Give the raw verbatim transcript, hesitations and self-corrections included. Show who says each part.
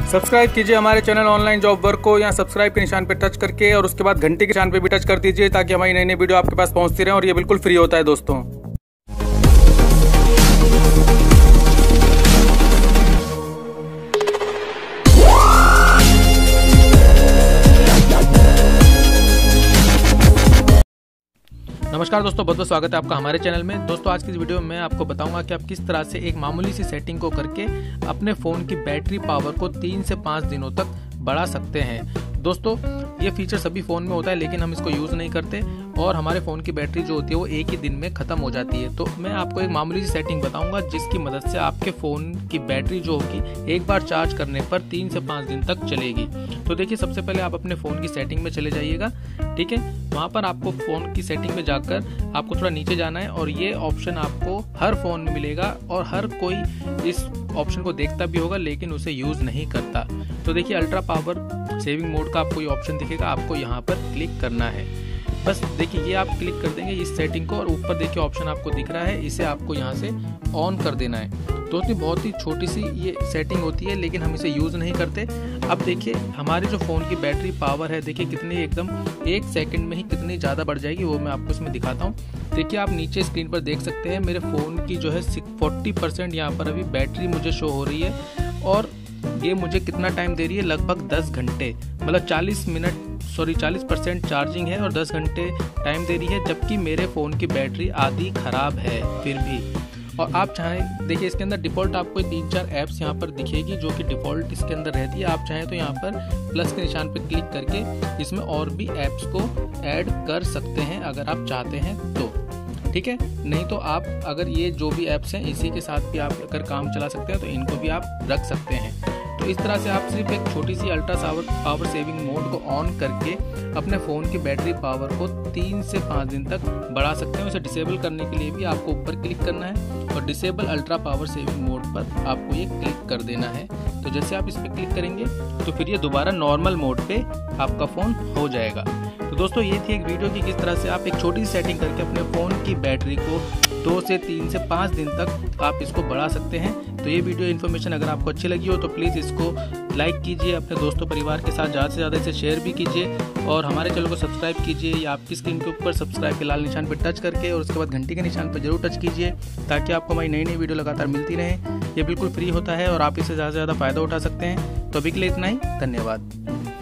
Speaker 1: Subscribe कीजिए हमारे channel online job work को, यहाँ सब्सक्राइब के निशान पे टच करके और उसके बाद घंटी के निशान पे भी टच कर दीजिए ताकि हमारी नई नई वीडियो आपके पास पहुँचती रहे। और ये बिल्कुल फ्री होता है दोस्तों। नमस्कार दोस्तों, बहुत बहुत स्वागत है आपका हमारे चैनल में। दोस्तों आज की इस वीडियो में मैं आपको बताऊंगा कि आप किस तरह से एक मामूली सी सेटिंग को करके अपने फ़ोन की बैटरी पावर को तीन से पाँच दिनों तक बढ़ा सकते हैं। दोस्तों ये फीचर सभी फ़ोन में होता है लेकिन हम इसको यूज़ नहीं करते और हमारे फ़ोन की बैटरी जो होती है वो एक ही दिन में ख़त्म हो जाती है। तो मैं आपको एक मामूली सी सेटिंग बताऊंगा जिसकी मदद से आपके फ़ोन की बैटरी जो होगी एक बार चार्ज करने पर तीन से पाँच दिन तक चलेगी। तो देखिए, सबसे पहले आप अपने फ़ोन की सेटिंग में चले जाइएगा, ठीक है। वहाँ पर आपको फ़ोन की सेटिंग में जाकर आपको थोड़ा नीचे जाना है और ये ऑप्शन आपको हर फ़ोन में मिलेगा और हर कोई इस ऑप्शन को देखता भी होगा लेकिन उसे यूज़ नहीं करता। तो देखिए, अल्ट्रा पावर सेविंग मोड का आपको ये ऑप्शन दिखेगा, आपको यहाँ पर क्लिक करना है। बस देखिए, ये आप क्लिक कर देंगे इस सेटिंग को और ऊपर देखिए ऑप्शन आपको दिख रहा है, इसे आपको यहाँ से ऑन कर देना है। दोस्तों बहुत ही छोटी सी ये सेटिंग होती है लेकिन हम इसे यूज़ नहीं करते। अब देखिए हमारे जो फ़ोन की बैटरी पावर है, देखिए कितनी एकदम एक सेकंड में ही कितनी ज़्यादा बढ़ जाएगी, वो मैं आपको इसमें दिखाता हूँ। देखिए आप नीचे स्क्रीन पर देख सकते हैं मेरे फ़ोन की जो है फोर्टी परसेंट यहाँ पर अभी बैटरी मुझे शो हो रही है और ये मुझे कितना टाइम दे रही है, लगभग दस घंटे, मतलब चालीस मिनट सॉरी चालीस परसेंट चार्जिंग है और दस घंटे टाइम दे रही है, जबकि मेरे फ़ोन की बैटरी आधी ख़राब है फिर भी। और आप चाहें, देखिए इसके अंदर डिफ़ॉल्ट आपको तीन चार ऐप्स यहाँ पर दिखेगी जो कि डिफ़ॉल्ट इसके अंदर रहती है। आप चाहें तो यहाँ पर प्लस के निशान पर क्लिक करके इसमें और भी ऐप्स को ऐड कर सकते हैं अगर आप चाहते हैं तो, ठीक है। नहीं तो आप अगर ये जो भी ऐप्स हैं इसी के साथ भी आप अगर काम चला सकते हैं तो इनको भी आप रख सकते हैं। तो इस तरह से आप सिर्फ एक छोटी सी अल्ट्रा पावर सेविंग मोड को ऑन करके अपने फ़ोन की बैटरी पावर को तीन से पाँच दिन तक बढ़ा सकते हैं। उसे डिसेबल करने के लिए भी आपको ऊपर क्लिक करना है और disable ultra power saving mode पर आपको ये क्लिक कर देना है। तो जैसे आप इस पर क्लिक करेंगे तो फिर ये दोबारा नॉर्मल मोड पे आपका फ़ोन हो जाएगा। तो दोस्तों ये थी एक वीडियो की किस तरह से आप एक छोटी सी सेटिंग करके अपने फ़ोन की बैटरी को दो से तीन से पाँच दिन तक आप इसको बढ़ा सकते हैं। तो ये वीडियो इन्फॉर्मेशन अगर आपको अच्छी लगी हो तो प्लीज़ इसको लाइक कीजिए, अपने दोस्तों परिवार के साथ ज़्यादा से ज़्यादा इसे शेयर भी कीजिए और हमारे चैनल को सब्सक्राइब कीजिए या आपकी स्क्रीन के ऊपर सब्सक्राइब के लाल निशान पर टच करके और उसके बाद घंटी के निशान पर जरूर टच कीजिए ताकि आपको हमारी नई नई वीडियो लगातार मिलती रहे। ये बिल्कुल फ्री होता है और आप इससे ज़्यादा से ज़्यादा फ़ायदा उठा सकते हैं। तो अभी के लिए इतना ही, धन्यवाद।